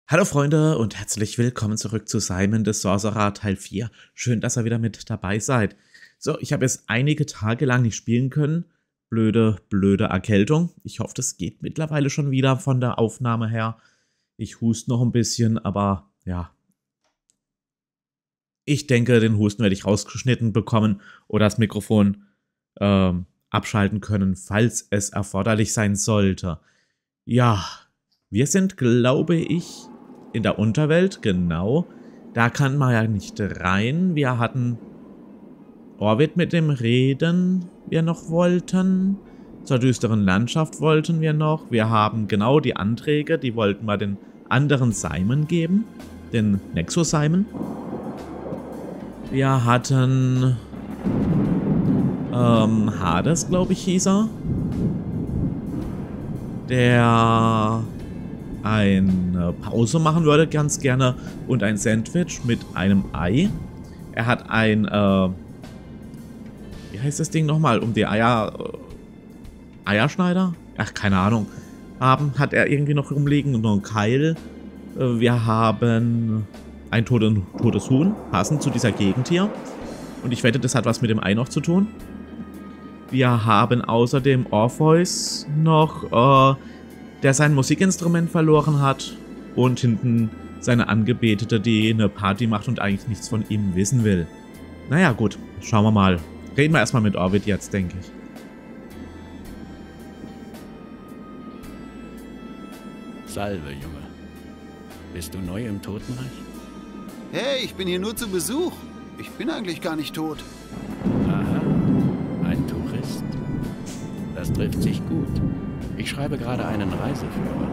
Hallo Freunde und herzlich willkommen zurück zu Simon the Sorcerer Teil 4. Schön, dass ihr wieder mit dabei seid. So, ich habe jetzt einige Tage lang nicht spielen können. Blöde Erkältung. Ich hoffe, das geht mittlerweile schon wieder von der Aufnahme her. Ich huste noch ein bisschen, aber ja. Ich denke, den Husten werde ich rausgeschnitten bekommen oder das Mikrofon abschalten können, falls es erforderlich sein sollte. Ja, wir sind, glaube ich, in der Unterwelt, genau. Da kann man ja nicht rein. Wir hatten Orville mit dem Reden, wir noch wollten. Zur düsteren Landschaft wollten wir noch. Wir haben genau die Anträge, die wollten wir den anderen Simon geben. Den Nexus Simon. Wir hatten Hades, glaube ich, hieß er. Der eine Pause machen würde, ganz gerne, und ein Sandwich mit einem Ei. Er hat ein, wie heißt das Ding nochmal, um die Eierschneider? Ach, keine Ahnung. Hat er irgendwie noch rumliegen und noch einen Keil. Wir haben ein totes Huhn, passend zu dieser Gegend hier. Und ich wette, das hat was mit dem Ei noch zu tun. Wir haben außerdem Orpheus noch, der sein Musikinstrument verloren hat, und hinten seine Angebetete, die eine Party macht und eigentlich nichts von ihm wissen will. Naja, gut, schauen wir mal. Reden wir erstmal mit Orville jetzt, denke ich. Salve, Junge. Bist du neu im Totenreich? Hey, ich bin hier nur zu Besuch. Ich bin eigentlich gar nicht tot. Aha, ein Tourist. Das trifft sich gut. Ich schreibe gerade einen Reiseführer.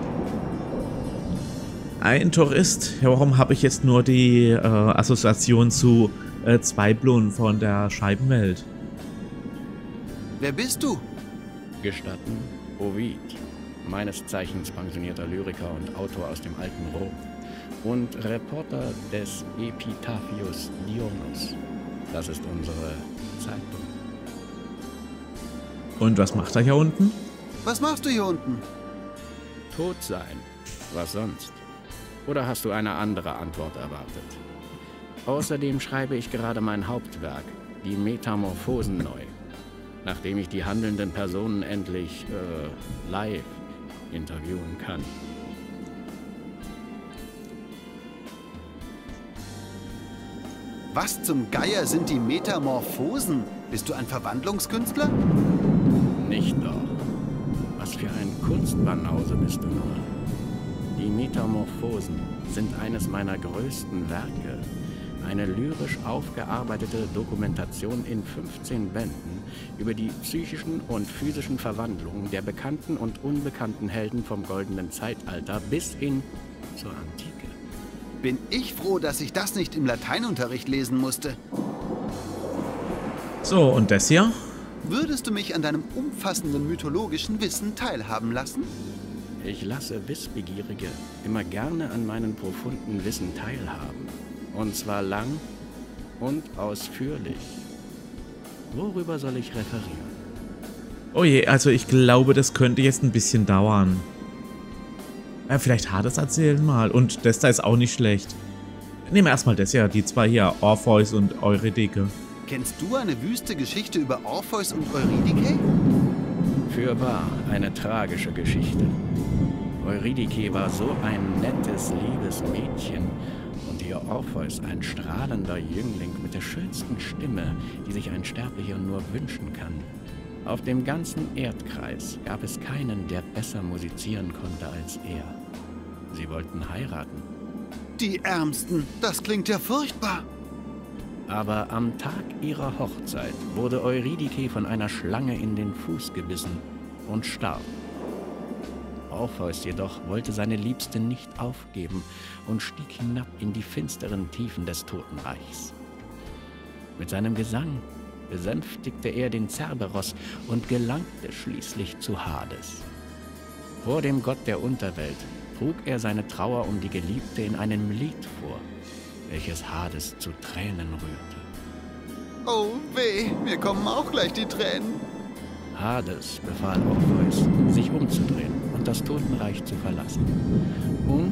Ein Tourist? Ja, warum habe ich jetzt nur die Assoziation zu Zweiblon von der Scheibenwelt? Wer bist du? Gestatten, Ovid. Meines Zeichens pensionierter Lyriker und Autor aus dem alten Rom. Und Reporter des Epitaphius Diurnus. Das ist unsere Zeitung. Und was macht er hier unten? Was machst du hier unten? Tot sein. Was sonst? Oder hast du eine andere Antwort erwartet? Außerdem schreibe ich gerade mein Hauptwerk, die Metamorphosen, neu. Nachdem ich die handelnden Personen endlich, live interviewen kann. Was zum Geier sind die Metamorphosen? Bist du ein Verwandlungskünstler? Nicht doch. Was für ein Kunstbanause bist du nur. Die Metamorphosen sind eines meiner größten Werke. Eine lyrisch aufgearbeitete Dokumentation in 15 Bänden über die psychischen und physischen Verwandlungen der bekannten und unbekannten Helden vom goldenen Zeitalter bis hin zur Antike. Bin ich froh, dass ich das nicht im Lateinunterricht lesen musste. So, und das hier? Würdest du mich an deinem umfassenden mythologischen Wissen teilhaben lassen? Ich lasse Wissbegierige immer gerne an meinem profunden Wissen teilhaben. Und zwar lang und ausführlich. Worüber soll ich referieren? Oh je, also ich glaube, das könnte jetzt ein bisschen dauern. Vielleicht Hades erzählen mal. Und das da ist auch nicht schlecht. Nehmen wir erstmal das hier, die zwei hier, Orpheus und Eurydike. Kennst du eine wüste Geschichte über Orpheus und Eurydike? Fürwahr, eine tragische Geschichte. Eurydike war so ein nettes, liebes Mädchen und ihr Orpheus ein strahlender Jüngling mit der schönsten Stimme, die sich ein Sterblicher nur wünschen kann. Auf dem ganzen Erdkreis gab es keinen, der besser musizieren konnte als er. Sie wollten heiraten. Die Ärmsten, das klingt ja furchtbar. Aber am Tag ihrer Hochzeit wurde Eurydike von einer Schlange in den Fuß gebissen und starb. Orpheus jedoch wollte seine Liebste nicht aufgeben und stieg hinab in die finsteren Tiefen des Totenreichs. Mit seinem Gesang besänftigte er den Cerberos und gelangte schließlich zu Hades. Vor dem Gott der Unterwelt trug er seine Trauer um die Geliebte in einem Lied vor, welches Hades zu Tränen rührte. Oh weh, mir kommen auch gleich die Tränen. Hades befahl Orpheus, sich umzudrehen und das Totenreich zu verlassen. Und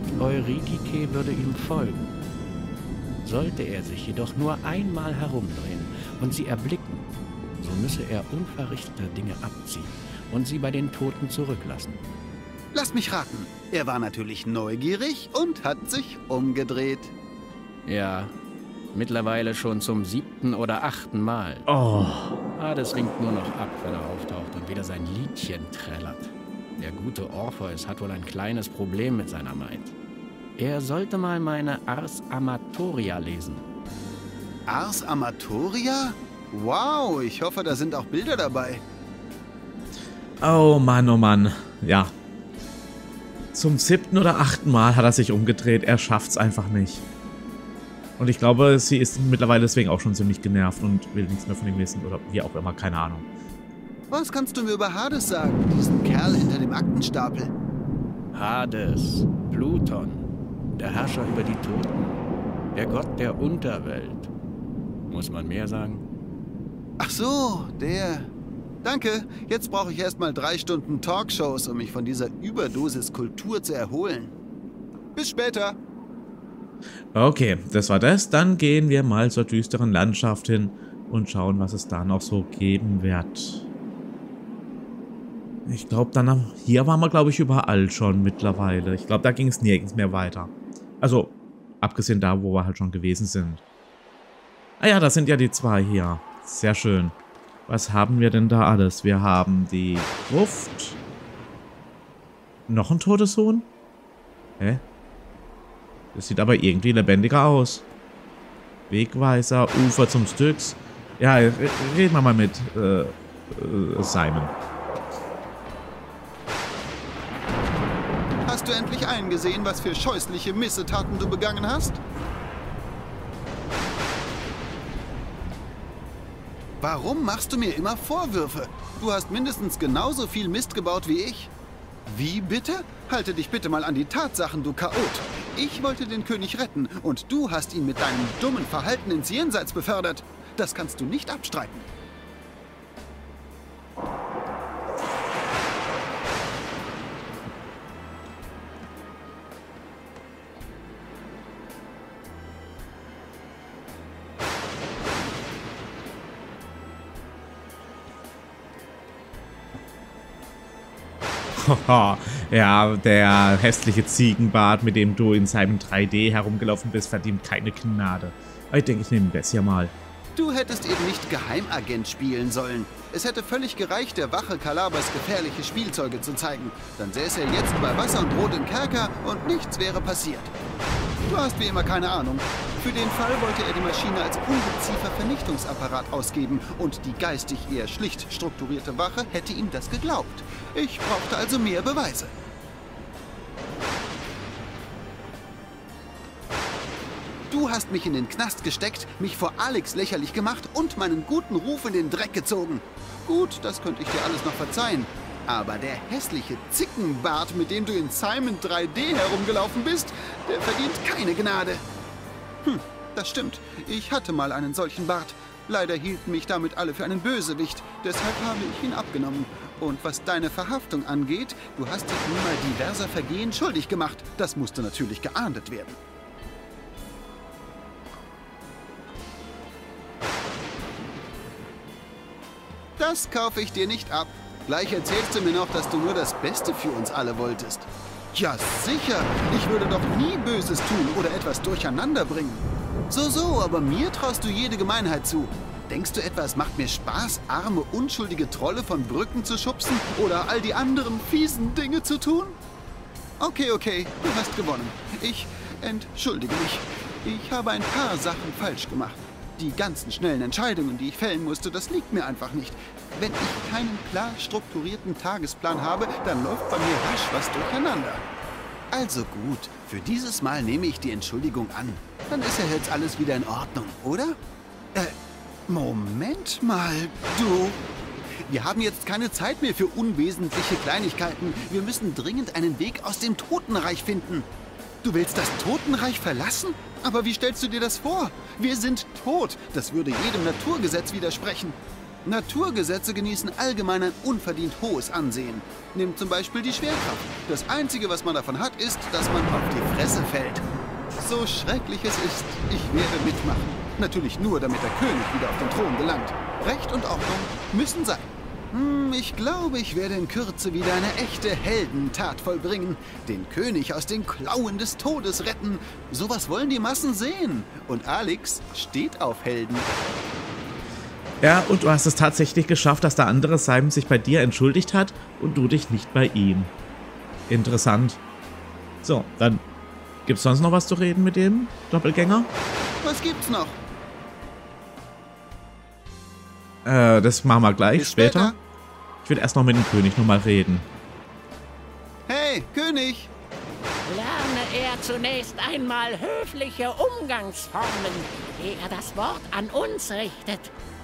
Ridike würde ihm folgen. Sollte er sich jedoch nur einmal herumdrehen und sie erblicken, so müsse er unverrichteter Dinge abziehen und sie bei den Toten zurücklassen. Lass mich raten. Er war natürlich neugierig und hat sich umgedreht. Ja, mittlerweile schon zum 7. oder 8. Mal. Oh. Hades winkt nur noch ab, wenn er auftaucht und wieder sein Liedchen trällert. Der gute Orpheus hat wohl ein kleines Problem mit seiner Maid. Er sollte mal meine Ars Amatoria lesen. Ars Amatoria? Wow, ich hoffe, da sind auch Bilder dabei. Oh Mann. Ja. Zum 7. oder 8. Mal hat er sich umgedreht. Er schafft's einfach nicht. Und ich glaube, sie ist mittlerweile deswegen auch schon ziemlich genervt und will nichts mehr von ihm wissen. Oder wie auch immer, keine Ahnung. Was kannst du mir über Hades sagen, diesen Kerl hinter dem Aktenstapel? Hades, Pluton, der Herrscher über die Toten, der Gott der Unterwelt. Muss man mehr sagen? Ach so, der. Danke, jetzt brauche ich erstmal 3 Stunden Talkshows, um mich von dieser Überdosis Kultur zu erholen. Bis später. Okay, das war das. Dann gehen wir mal zur düsteren Landschaft hin und schauen, was es da noch so geben wird. Ich glaube, dann hier waren wir, glaube ich, überall schon mittlerweile. Ich glaube, da ging es nirgends mehr weiter. Also, abgesehen da, wo wir halt schon gewesen sind. Ah ja, das sind ja die 2 hier. Sehr schön. Was haben wir denn da alles? Wir haben die Gruft. Noch ein Todeshuhn? Hä? Das sieht aber irgendwie lebendiger aus. Wegweiser, Ufer zum Styx. Ja, reden wir mal mit Simon. Hast du endlich eingesehen, was für scheußliche Missetaten du begangen hast? Warum machst du mir immer Vorwürfe? Du hast mindestens genauso viel Mist gebaut wie ich. Wie bitte? Halte dich bitte mal an die Tatsachen, du Chaot. Ich wollte den König retten und du hast ihn mit deinem dummen Verhalten ins Jenseits befördert. Das kannst du nicht abstreiten. Ja, der hässliche Ziegenbart, mit dem du in Simon 3D herumgelaufen bist, verdient keine Gnade. Aber ich denke, ich nehme das hier mal. Du hättest eben nicht Geheimagent spielen sollen. Es hätte völlig gereicht, der Wache Kalabas gefährliche Spielzeuge zu zeigen. Dann säße er jetzt bei Wasser und Brot im Kerker und nichts wäre passiert. Du hast wie immer keine Ahnung. Für den Fall wollte er die Maschine als Ungeziefer-Vernichtungsapparat ausgeben und die geistig eher schlicht strukturierte Wache hätte ihm das geglaubt. Ich brauchte also mehr Beweise. Du hast mich in den Knast gesteckt, mich vor Alex lächerlich gemacht und meinen guten Ruf in den Dreck gezogen. Gut, das könnte ich dir alles noch verzeihen. Aber der hässliche Zickenbart, mit dem du in Simon 3D herumgelaufen bist, der verdient keine Gnade. Das stimmt. Ich hatte mal einen solchen Bart. Leider hielten mich damit alle für einen Bösewicht. Deshalb habe ich ihn abgenommen. Und was deine Verhaftung angeht, du hast dich nun mal diverser Vergehen schuldig gemacht. Das musste natürlich geahndet werden. Das kaufe ich dir nicht ab. Gleich erzählst du mir noch, dass du nur das Beste für uns alle wolltest. Ja, sicher. Ich würde doch nie Böses tun oder etwas durcheinander bringen. So, aber mir traust du jede Gemeinheit zu. Denkst du etwa, es macht mir Spaß, arme, unschuldige Trolle von Brücken zu schubsen oder all die anderen fiesen Dinge zu tun? Okay, du hast gewonnen. Ich entschuldige mich. Ich habe ein paar Sachen falsch gemacht. Die ganzen schnellen Entscheidungen, die ich fällen musste, das liegt mir einfach nicht. Wenn ich keinen klar strukturierten Tagesplan habe, dann läuft bei mir rasch was durcheinander. Also gut, für dieses Mal nehme ich die Entschuldigung an. Dann ist ja jetzt alles wieder in Ordnung, oder? Moment mal, du. Wir haben jetzt keine Zeit mehr für unwesentliche Kleinigkeiten. Wir müssen dringend einen Weg aus dem Totenreich finden. Du willst das Totenreich verlassen? Aber wie stellst du dir das vor? Wir sind tot. Das würde jedem Naturgesetz widersprechen. Naturgesetze genießen allgemein ein unverdient hohes Ansehen. Nimm zum Beispiel die Schwerkraft. Das Einzige, was man davon hat, ist, dass man auf die Fresse fällt. So schrecklich es ist, ich werde mitmachen. Natürlich nur, damit der König wieder auf den Thron gelangt. Recht und Ordnung müssen sein. Ich glaube, ich werde in Kürze wieder eine echte Heldentat vollbringen. Den König aus den Klauen des Todes retten. Sowas wollen die Massen sehen. Und Alex steht auf Helden. Ja, und du hast es tatsächlich geschafft, dass der andere Simon sich bei dir entschuldigt hat und du dich nicht bei ihm. Interessant. So, dann gibt's sonst noch was zu reden mit dem Doppelgänger? Was gibt's noch? Das machen wir gleich, Bis später. Ich will erst noch mit dem König nochmal reden. Hey, König! Lerne er zunächst einmal höfliche Umgangsformen, ehe er das Wort an uns richtet.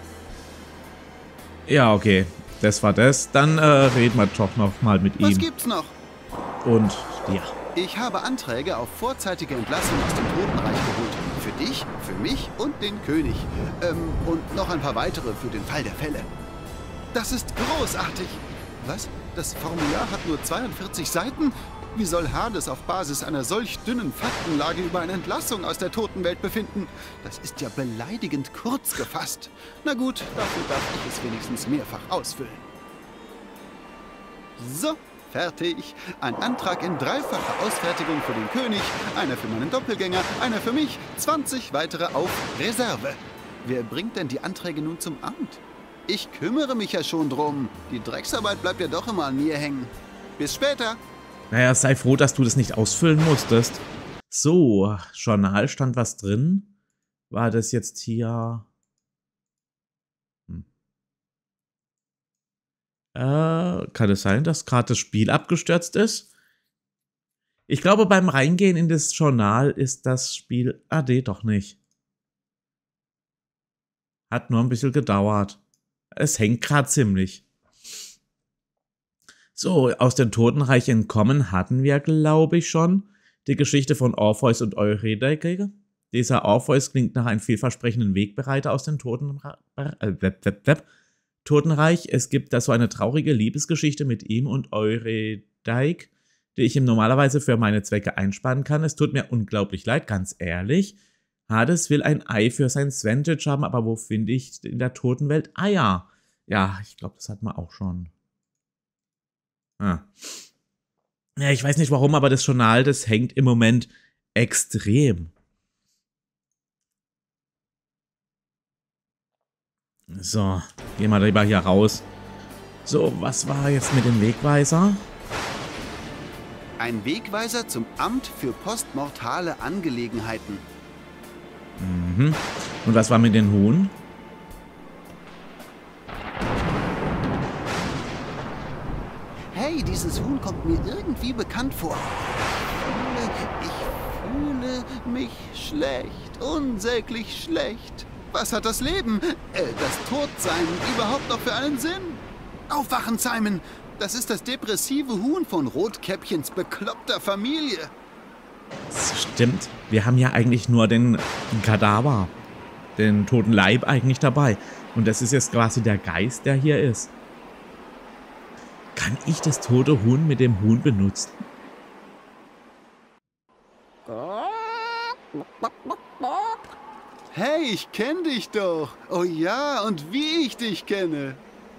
Ja, okay. Das war das. Dann reden wir doch nochmal mit ihm. Was gibt's noch? Und ja. Ich habe Anträge auf vorzeitige Entlassung aus dem Totenreich geholt. Für dich, für mich und den König. Und noch ein paar weitere für den Fall der Fälle. Das ist großartig. Was? Das Formular hat nur 42 Seiten? Wie soll Hades auf Basis einer solch dünnen Faktenlage über eine Entlassung aus der Totenwelt befinden? Das ist ja beleidigend kurz gefasst. Na gut, dafür darf ich es wenigstens mehrfach ausfüllen. So, fertig. Ein Antrag in dreifacher Ausfertigung für den König, einer für meinen Doppelgänger, einer für mich, 20 weitere auf Reserve. Wer bringt denn die Anträge nun zum Amt? Ich kümmere mich ja schon drum. Die Drecksarbeit bleibt ja doch immer an mir hängen. Bis später. Naja, sei froh, dass du das nicht ausfüllen musstest. So, Journal stand was drin. War das jetzt hier... kann es sein, dass gerade das Spiel abgestürzt ist? Ich glaube, beim Reingehen in das Journal ist das Spiel... Ah, nee, doch nicht. Hat nur ein bisschen gedauert. Es hängt gerade ziemlich. So, aus dem Totenreich entkommen hatten wir, glaube ich, schon die Geschichte von Orpheus und Eurydice. Dieser Orpheus klingt nach einem vielversprechenden Wegbereiter aus dem Totenreich. Es gibt da so eine traurige Liebesgeschichte mit ihm und Eurydice, die ich ihm normalerweise für meine Zwecke einspannen kann. Es tut mir unglaublich leid, ganz ehrlich. Hades will ein Ei für sein Sventage haben, aber wo finde ich in der Totenwelt Eier? Ja, ich glaube, das hatten wir auch schon. Ja, ich weiß nicht warum, aber das Journal, das hängt im Moment extrem. So, gehen wir lieber hier raus. So, was war jetzt mit dem Wegweiser? Ein Wegweiser zum Amt für postmortale Angelegenheiten. Mhm. Und was war mit den Huhn? Hey, dieses Huhn kommt mir irgendwie bekannt vor. Ich fühle mich schlecht, unsäglich schlecht. Was hat das Leben, das Todsein überhaupt noch für einen Sinn? Aufwachen, Simon! Das ist das depressive Huhn von Rotkäppchens bekloppter Familie. Das stimmt. Wir haben ja eigentlich nur den Kadaver, den toten Leib eigentlich dabei. Und das ist jetzt quasi der Geist, der hier ist. Kann ich das tote Huhn mit dem Huhn benutzen? Hey, ich kenne dich doch. Oh ja, und wie ich dich kenne.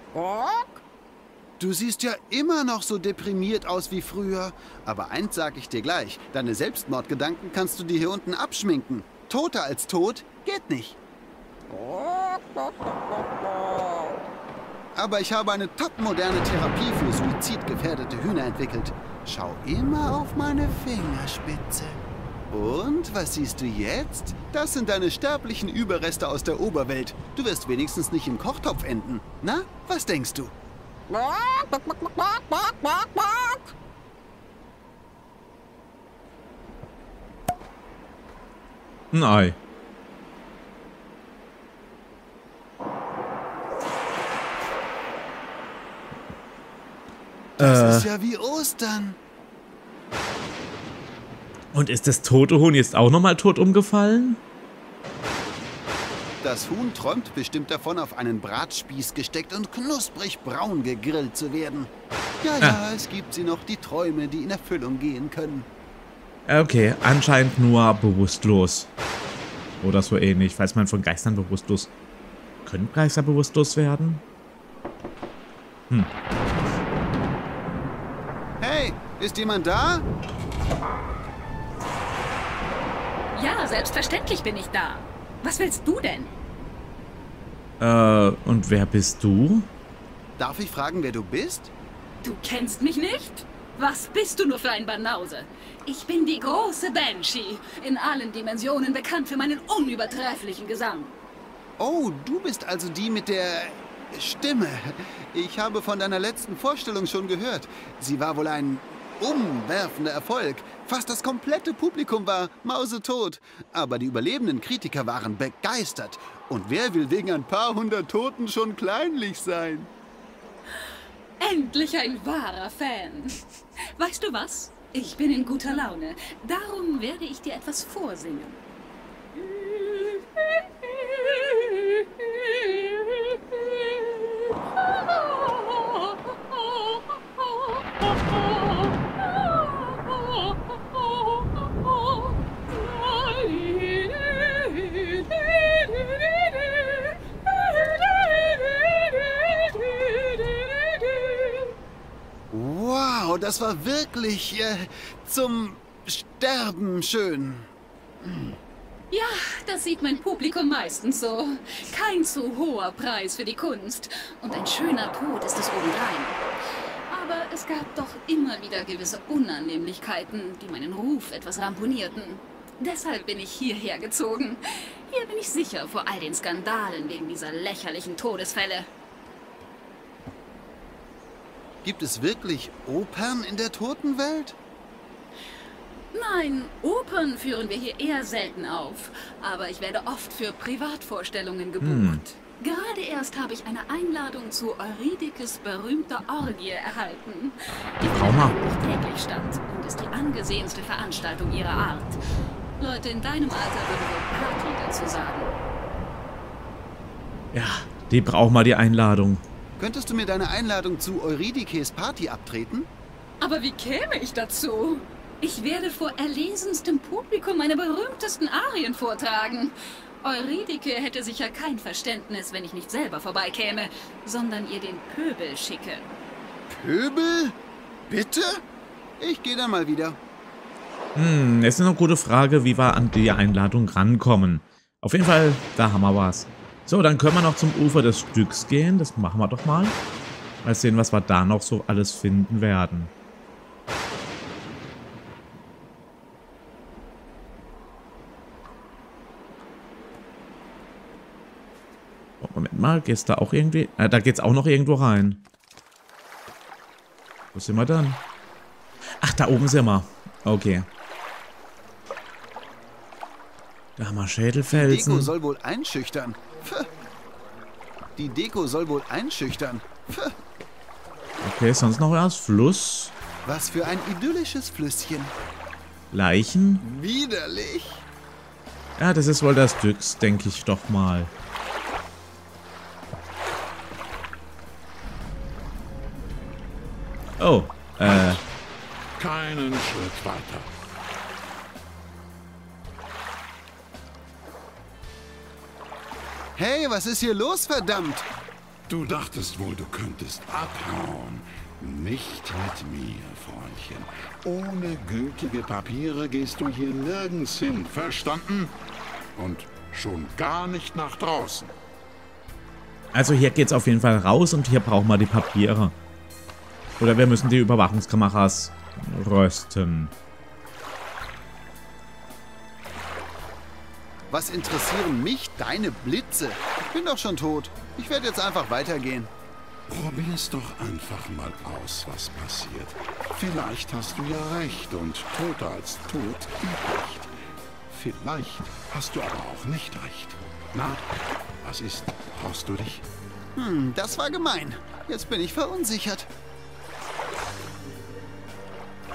Du siehst ja immer noch so deprimiert aus wie früher. Aber eins sag ich dir gleich. Deine Selbstmordgedanken kannst du dir hier unten abschminken. Toter als tot geht nicht. Aber ich habe eine topmoderne Therapie für suizidgefährdete Hühner entwickelt. Schau immer auf meine Fingerspitze. Und, was siehst du jetzt? Das sind deine sterblichen Überreste aus der Oberwelt. Du wirst wenigstens nicht im Kochtopf enden. Na, was denkst du? Ein Ei. Das ist ja wie Ostern. Und ist das tote Huhn jetzt auch nochmal tot umgefallen? Das Huhn träumt bestimmt davon, auf einen Bratspieß gesteckt und knusprig braun gegrillt zu werden. Ja, es gibt sie noch, die Träume, die in Erfüllung gehen können. Okay, anscheinend nur bewusstlos. Oder so ähnlich, falls man von Geistern bewusstlos... Können Geister bewusstlos werden? Hey, ist jemand da? Ja, selbstverständlich bin ich da. Was willst du denn? Und wer bist du? Darf ich fragen, wer du bist? Du kennst mich nicht? Was bist du nur für ein Banause? Ich bin die große Banshee, in allen Dimensionen bekannt für meinen unübertrefflichen Gesang. Oh, du bist also die mit der Stimme. Ich habe von deiner letzten Vorstellung schon gehört. Sie war wohl ein umwerfender Erfolg. Fast das komplette Publikum war mausetot. Aber die überlebenden Kritiker waren begeistert. Und wer will wegen ein paar hundert Toten schon kleinlich sein? Endlich ein wahrer Fan. Weißt du was? Ich bin in guter Laune. Darum werde ich dir etwas vorsingen. Wow, das war wirklich zum Sterben schön. Ja, das sieht mein Publikum meistens so. Kein zu hoher Preis für die Kunst. Und ein schöner Tod ist es obendrein. Aber es gab doch immer wieder gewisse Unannehmlichkeiten, die meinen Ruf etwas ramponierten. Deshalb bin ich hierher gezogen. Hier bin ich sicher vor all den Skandalen wegen dieser lächerlichen Todesfälle. Gibt es wirklich Opern in der Totenwelt? Nein, Opern führen wir hier eher selten auf. Aber ich werde oft für Privatvorstellungen gebucht. Gerade erst habe ich eine Einladung zu Eurydikes berühmter Orgie erhalten. Die findet täglich statt und ist die angesehenste Veranstaltung ihrer Art. Leute in deinem Alter würden wohl Party dazu sagen. Ja, die braucht mal die Einladung. Könntest du mir deine Einladung zu Eurydikes Party abtreten? Aber wie käme ich dazu? Ich werde vor erlesenstem Publikum meine berühmtesten Arien vortragen. Eurydike hätte sicher kein Verständnis, wenn ich nicht selber vorbeikäme, sondern ihr den Pöbel schicke. Pöbel? Bitte? Ich gehe dann mal wieder. Es ist eine gute Frage, wie wir an die Einladung rankommen. Auf jeden Fall, da haben wir was. So, dann können wir noch zum Ufer des Stücks gehen. Das machen wir doch mal. Mal sehen, was wir da noch so alles finden werden. Oh, Moment mal, geht's da auch irgendwie? Da geht's auch noch irgendwo rein. Wo sind wir dann? Ach, da oben sind wir. Okay. Da haben wir Schädelfelsen. Die Deko soll wohl einschüchtern. Pff. Die Deko soll wohl einschüchtern. Pff. Okay, sonst noch was? Fluss. Was für ein idyllisches Flüsschen. Leichen. Widerlich. Ja, das ist wohl das Styx, denke ich doch mal. Oh, Keinen Schritt weiter. Hey, was ist hier los, verdammt? Du dachtest wohl, du könntest abhauen. Nicht mit mir, Freundchen. Ohne gültige Papiere gehst du hier nirgends hin, verstanden? Und schon gar nicht nach draußen. also hier geht's auf jeden Fall raus und hier brauchen wir die Papiere. Oder wir müssen die Überwachungskameras rösten. Was interessieren mich deine Blitze? Ich bin doch schon tot. Ich werde jetzt einfach weitergehen. Probier's doch einfach mal aus, was passiert. Vielleicht hast du ja recht und toter als tot gibt recht. Vielleicht hast du aber auch nicht recht. Na, was ist? Brauchst du dich? Das war gemein. Jetzt bin ich verunsichert.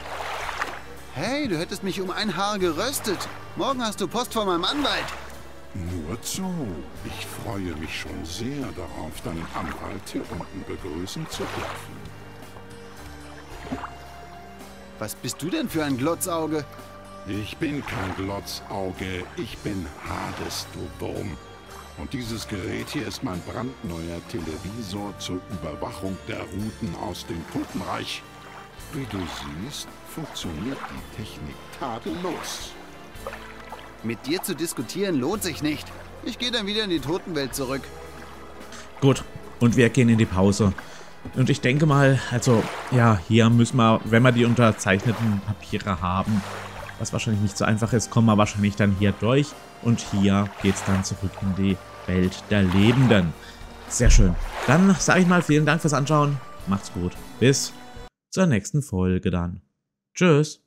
Hey, du hättest mich um ein Haar geröstet. Morgen hast du Post von meinem Anwalt. Nur zu. Ich freue mich schon sehr darauf, deinen Anwalt hier unten begrüßen zu dürfen. Was bist du denn für ein Glotzauge? Ich bin kein Glotzauge, ich bin Hades, du Wurm. Und dieses Gerät hier ist mein brandneuer Televisor zur Überwachung der Routen aus dem Totenreich. Wie du siehst, funktioniert die Technik tadellos. Mit dir zu diskutieren lohnt sich nicht. Ich gehe dann wieder in die Totenwelt zurück. Gut, und wir gehen in die Pause. Und ich denke mal, also, ja, hier müssen wir, wenn wir die unterzeichneten Papiere haben, was wahrscheinlich nicht so einfach ist, kommen wir wahrscheinlich dann hier durch. Und hier geht's dann zurück in die Welt der Lebenden. Sehr schön. Dann sage ich mal vielen Dank fürs Anschauen. Macht's gut. Bis zur nächsten Folge dann. Tschüss.